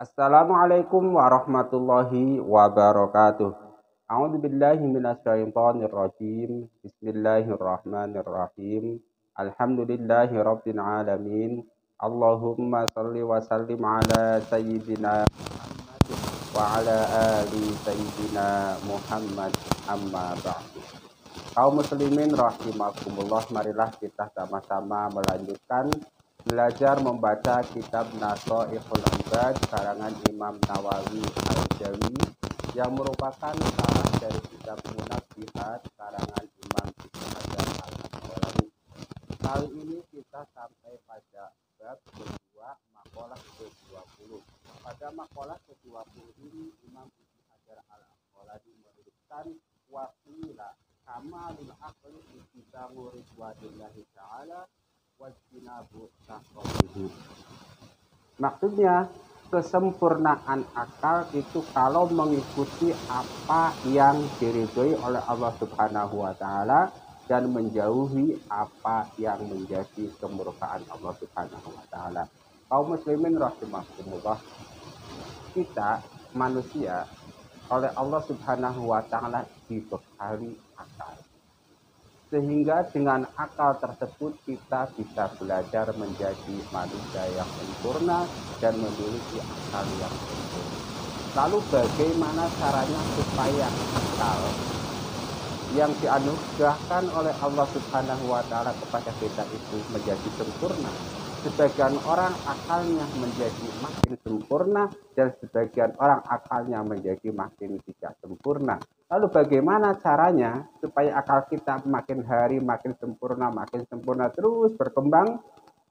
Assalamualaikum warahmatullahi wabarakatuh. A'udzu billahi minasyaitonir rajim. Bismillahirrahmanirrahim. Alhamdulillahi rabbil alamin. Allahumma shalli wa sallim ala sayyidina wa ala ali sayyidina Muhammad amma ba'du. Kaum muslimin rahimakumullah, marilah kita sama-sama melanjutkan belajar membaca kitab Nashaikhul Ibad karangan Imam Nawawi Al-Jawi yang merupakan salah dari kitab Munabbihat karangan Imam Ibnu Hajar Al-Asqalani. Kali ini kita sampai pada bab kedua, makalah ke-20. Pada makalah ke-20 ini Imam Ibnu Hajar Al-Asqalani menuliskan waqila kamalul aqli ittibaa'u ridwanillahi ta'ala wajtinabu sakhatihi. Maksudnya, kesempurnaan akal itu kalau mengikuti apa yang diridhoi oleh Allah Subhanahu wa taala dan menjauhi apa yang menjadi kemurkaan Allah Subhanahu wa taala. Kaum muslimin rahimakumullah, kita manusia oleh Allah Subhanahu wa taala dibekali akal. Sehingga dengan akal tersebut kita bisa belajar menjadi manusia yang sempurna dan memiliki akal yang sempurna. Lalu bagaimana caranya supaya akal yang dianugerahkan oleh Allah Subhanahu wa taala kepada kita itu menjadi sempurna? Sebagian orang akalnya menjadi makin sempurna dan sebagian orang akalnya menjadi makin tidak sempurna. Lalu bagaimana caranya supaya akal kita makin hari makin sempurna terus berkembang?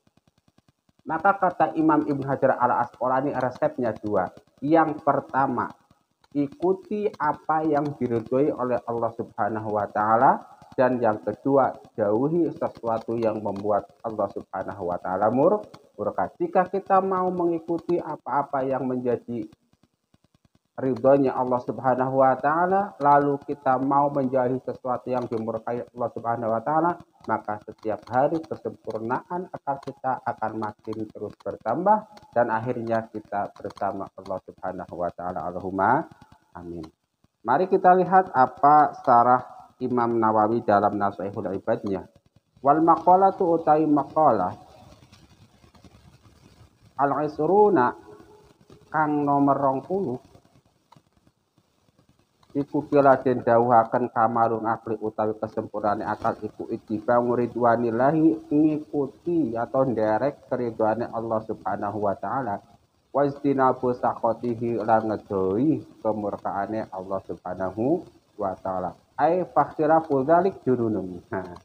Maka kata Imam Ibnu Hajar Al-Asqalani resepnya dua. Yang pertama, ikuti apa yang diridhoi oleh Allah Subhanahu wa taala, dan yang kedua, jauhi sesuatu yang membuat Allah Subhanahu wa taala murka. Jika kita mau mengikuti apa-apa yang menjadi ridhonya Allah Subhanahu wa taala, lalu kita mau menjauhi sesuatu yang dimurkai Allah Subhanahu wa taala, maka setiap hari kesempurnaan akal kita akan makin terus bertambah dan akhirnya kita bersama Allah Subhanahu wa taala. Allahumma amin. Mari kita lihat apa sarah Imam Nawawi dalam Nashaikhul Ibadnya. Wal maqalatu utai maqalah al-isruna kang nomor 20 iku kila den dawuhaken kamalun akli utawi kesempurnaan akal iku ittibaa'u ridwanillahi, ngikuti atau nderek keridhoane Allah Subhanahu wa taala, wajtinabu sakhatihi lan ngedoi kemurkaane Allah Subhanahu wa taala. Ai fakhirafu dzalik jununun.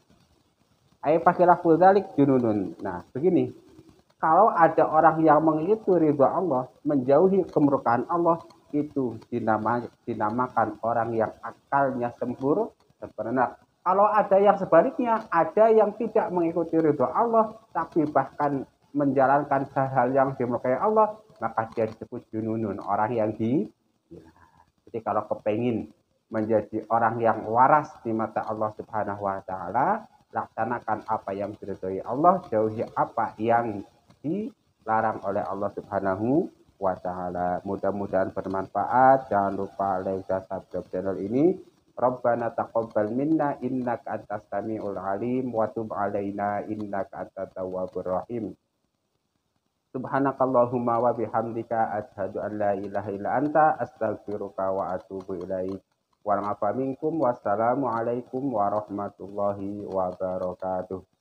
Nah, begini. Kalau ada orang yang mengikuti ridha Allah, menjauhi kemurkaan Allah, itu dinamakan orang yang akalnya sempurna. Kalau ada yang sebaliknya, ada yang tidak mengikuti ridha Allah, tapi bahkan menjalankan hal-hal yang dimurkai Allah, maka dia disebut jununun, orang yang gila. Jadi kalau kepengin menjadi orang yang waras di mata Allah Subhanahu wa taala, laksanakan apa yang diridhoi Allah, jauhi apa yang dilarang oleh Allah Subhanahu wa taala. Mudah-mudahan bermanfaat. Jangan lupa like dan subscribe channel ini. Rabbana taqabbal minna innaka antas samiul alim wa tub alaina innaka antat tawwabur rahim. Subhanakallahumma wa bihamdika asyhadu an la ilaha illa anta astaghfiruka wa atubu ilaik. Wa minkum wassalamu alaikum warahmatullahi wabarakatuh.